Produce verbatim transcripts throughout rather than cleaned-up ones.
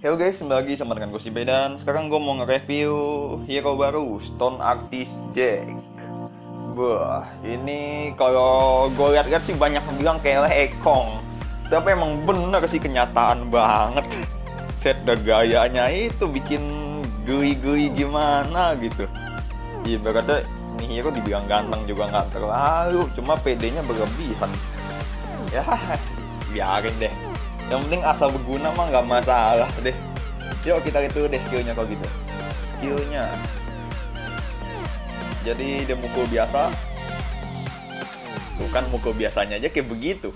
Halo guys, kembali lagi sama dengan gue si Bedan. Sekarang gue mau nge-review hero baru, Stone Artist Jack. Wah, ini kalau gue lihat-lihat sih banyak yang bilang kayak Ekong. Tapi emang bener sih kenyataan banget. Set dan gayanya itu bikin geli-geli gimana gitu. Ibaratnya ini hero dibilang ganteng juga nggak terlalu, cuma P D-nya berlebihan. Ya, biarin deh. Yang penting asal berguna mah nggak masalah deh. Yuk kita lihat dulu deh skillnya kalau gitu. Skillnya, jadi dia mukul biasa. Bukan mukul biasanya aja kayak begitu.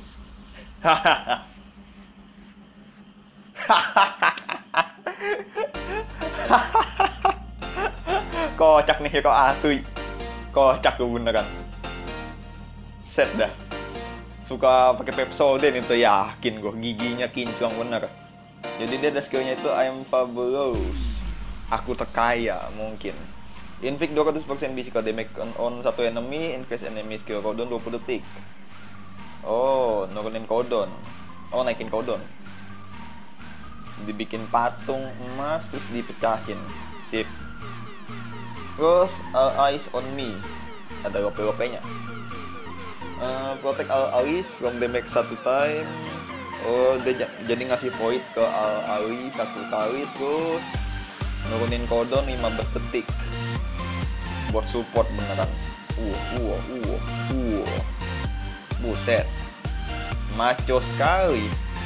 Kocak nih hero asli. Kocak tuh beneran. Set dah. Suka pakai Pepsodent itu, yakin gue giginya kinclong bener. Jadi dia ada skillnya itu I am fabulous, aku terkaya mungkin. Inflict dua ratus persen physical damage on satu enemy, increase enemy skill cooldown dua puluh detik. Oh, nurunin cooldown. Oh, naikin cooldown. Dibikin patung emas terus dipecahin. Sip. Terus all eyes on me, ada lope-lopenya. Uh, protect all allies from damage satu time. Oh, dia jadi ngasih void ke all ally satu kali, terus nurunin cooldown lima belas detik buat support beneran. Uh, uh, uh, uh. Buset, maco sekali.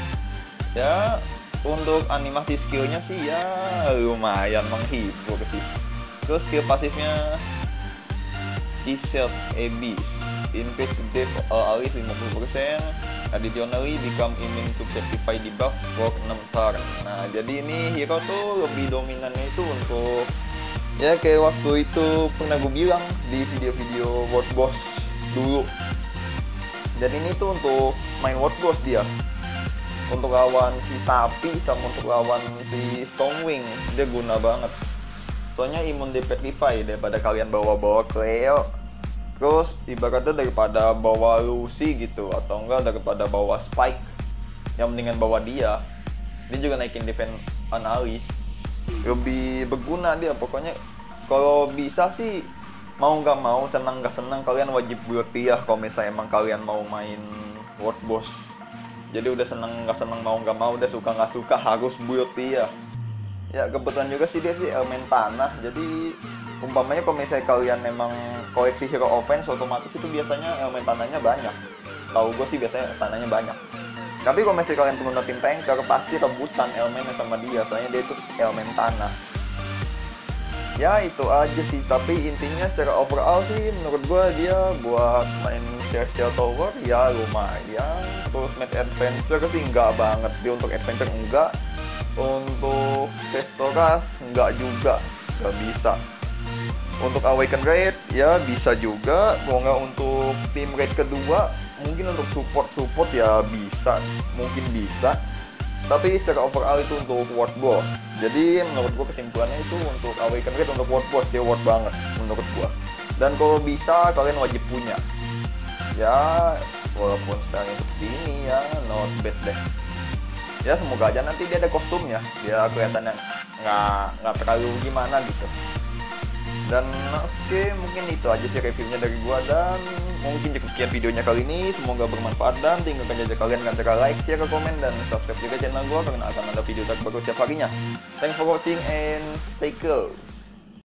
Ya, untuk animasi skillnya sih ya lumayan menghibur sih. Terus skill pasifnya Chisel Abyss, increase the death of all allies lima puluh persen. Additionally become immune to certify debuff for enam turn. Nah, jadi ini hero tuh lebih dominannya itu untuk, ya kayak waktu itu pernah gue bilang di video-video World Boss dulu. Dan ini tuh untuk main World Boss dia, untuk lawan si sapi sama untuk lawan si Stormwing dia guna banget. Soalnya imun di petrify daripada kalian bawa-bawa Cleo. Terus ibaratnya daripada bawa Lucy gitu, atau enggak daripada bawa Spike, yang mendingan bawa dia. Dia juga naikin defense on ally, lebih berguna dia. Pokoknya kalau bisa sih, mau nggak mau, senang nggak senang, kalian wajib buat dia kalau misalnya emang kalian mau main World Boss. Jadi udah senang nggak senang, mau nggak mau, udah suka nggak suka, harus build dia. Ya kebetulan juga sih dia sih elemen tanah, jadi umpamanya kalau misalnya kalian memang koleksi hero offense, otomatis itu biasanya elemen tanahnya banyak. Tahu gue sih biasanya tanahnya banyak. Tapi kalau misalnya kalian pengguna tim tanker, pasti rebutan elemennya sama dia, soalnya dia itu elemen tanah. Ya itu aja sih, tapi intinya secara overall sih menurut gue dia buat main Celestial Tower ya lumayan. Terus match adventure sih enggak banget, dia untuk adventure enggak. Untuk Testoras enggak juga, nggak bisa. Untuk Awaken Raid ya bisa juga. Kalau nggak untuk tim raid kedua, mungkin untuk support-support ya bisa, mungkin bisa. Tapi secara overall itu untuk World Boss. Jadi menurut gua kesimpulannya itu untuk Awaken Raid, untuk World Boss dia worth banget menurut gua. Dan kalau bisa kalian wajib punya. Ya walaupun sekarang seperti ini ya not bad deh. Ya semoga aja nanti dia ada kostumnya, dia kelihatannya nggak nggak terlalu gimana gitu. Dan oke, okay, mungkin itu aja sih reviewnya dari gua, dan mungkin cukup sekian videonya kali ini. Semoga bermanfaat dan tinggalkan jejak kalian dengan cara like, share, komen, dan subscribe juga channel gua karena akan ada video terbaru setiap harinya. Thanks for watching and stay cool.